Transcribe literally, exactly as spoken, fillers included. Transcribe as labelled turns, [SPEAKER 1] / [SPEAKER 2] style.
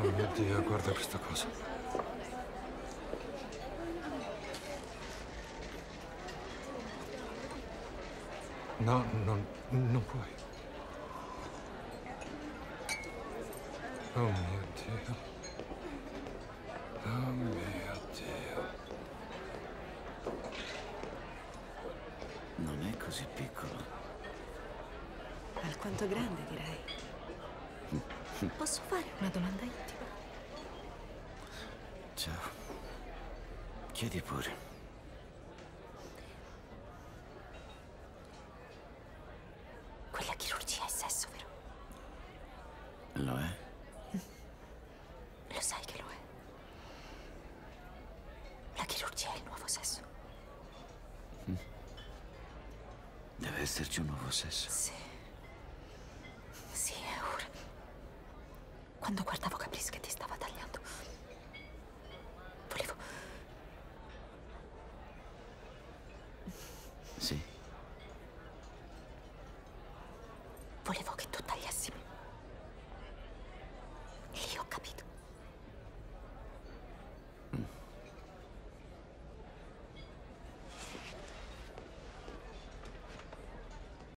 [SPEAKER 1] Oh mio Dio, guarda questa cosa. No, non, non puoi. Oh mio Dio. Oh mio Dio.
[SPEAKER 2] Non è così piccolo.
[SPEAKER 3] Alquanto grande, direi. Posso fare una domanda intima?
[SPEAKER 2] Ciao. Chiedi pure.
[SPEAKER 3] Quella chirurgia è sesso, vero?
[SPEAKER 2] Lo è?
[SPEAKER 3] Lo sai che lo è. La chirurgia è il nuovo sesso.
[SPEAKER 2] Deve esserci un nuovo sesso.
[SPEAKER 3] Sì. Sì, è ora. Quando guardavo Caprice che ti stava tagliando, volevo...
[SPEAKER 2] Sì?
[SPEAKER 3] Volevo che